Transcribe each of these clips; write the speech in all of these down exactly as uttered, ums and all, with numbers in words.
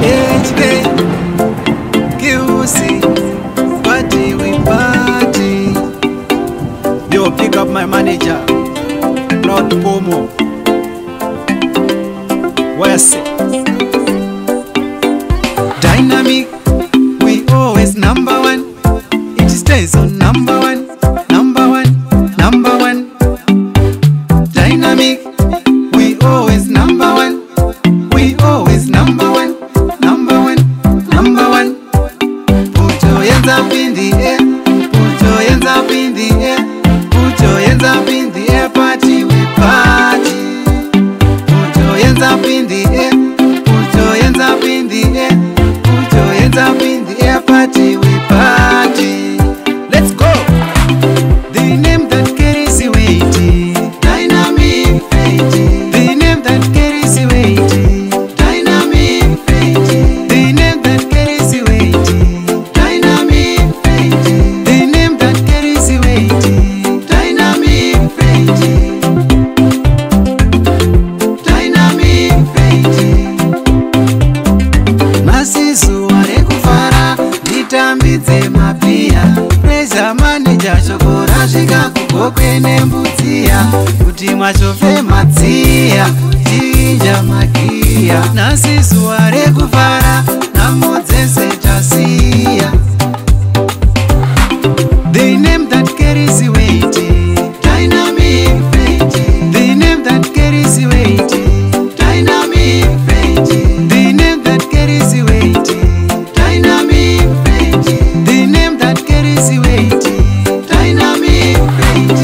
H K, Q C, party we party. Yo, pick up my manager, not Pomo. Where's it? Dynamic, we always number one. It stays on number one, number one, number one. Dynamic, we always number one. We always number one, number one, number one. Put your hands up in the air, put your hands up in the air, put your hands up in the air, party we party. Put your hands up in the air, put your hands up in the air, put your hands up in the air, party we party. Let's go. The name that carries the weight, Dynamic Fate. The name that carries the weight, Dynamic Fate. The name that carries the weight, Dynamic Fate. The name that carries the weight, Dynamic Fate. Dynamic Fate. Masisu wale kufara nitambidze mapia. Pressure manager shokora shika kukokwe nembudzia. Kuti mwachofe madziya tinja makia. Nasisu wale kufara namodzese tasiya. The name that carries the weight, Dynamic Fate. The name that carries the weight, Dynamic Fate. The name that carries the weight, Dynamic Fate. The name that carries the weight, Dynamic Fate.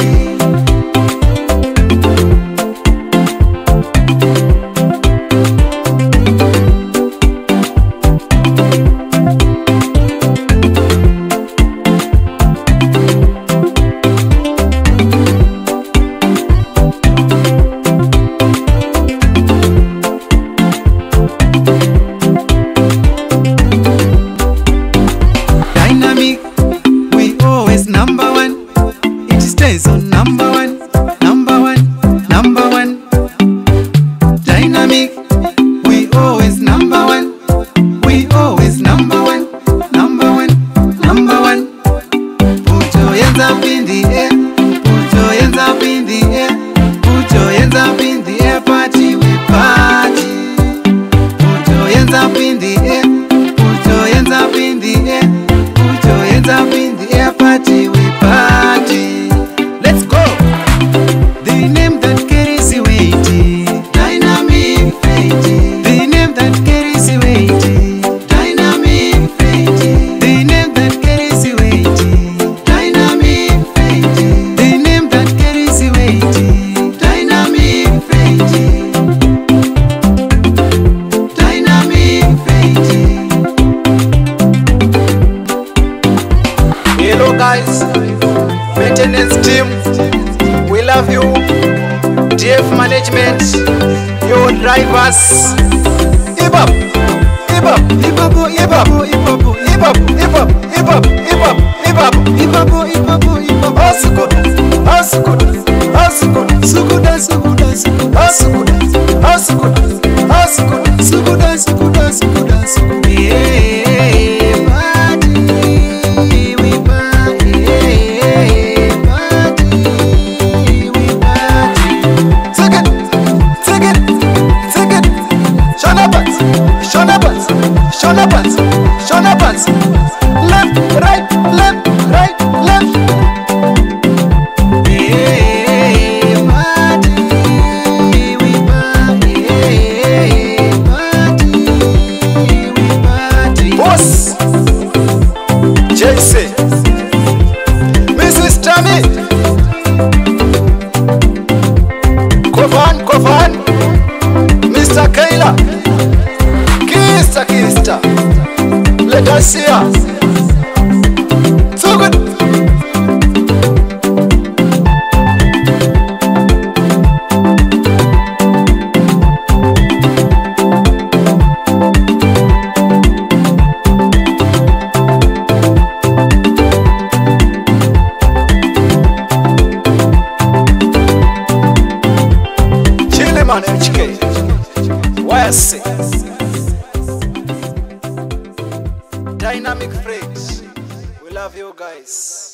Dynamic, we always number one. It stays on number one, number one, number one. Dynamic, we always number one. We always number one, number one, number one. Put your hands up in the air, put your hands up in the air, put your hands up in the air, party we party. Put your hands up in the air, put your hands up in the air, put your hands up in the air, party we party. Let's go. The name that carries the weight, Dynamic Fate. The name that carries the weight, Dynamic Fate. The name that carries the weight, Dynamic Fate. The name that carries the weight, Dynamic Fate. Dynamic Fate. Hello guys, maintenance team, we love you. D F management, your drivers. Hip hop, hip hop, hip hop, hip hop, hip hop, hip hop, hip hop, hip hop, hip hop, hip hop, hip hop, hip hop, hip hop. Asukuda, asukuda, asukuda, sukuda, sukuda, sukuda, asukuda, asukuda, asukuda, sukuda, sukuda, sukuda, sukuda. Yeah, party, we party, party, we party. Take it, take it, take it. Shona Pants, Shona Pants, Shona Pants, Shona Pants. Left, right, left, right, left. Yeah, party, we party, party, we party. Boss, J C, Missus Tammy, Kovan, Kovan, Mister Kayla, Kista, Kista, let us see her. So good. Chile man H K, why I say Dynamic Freight. We love you guys.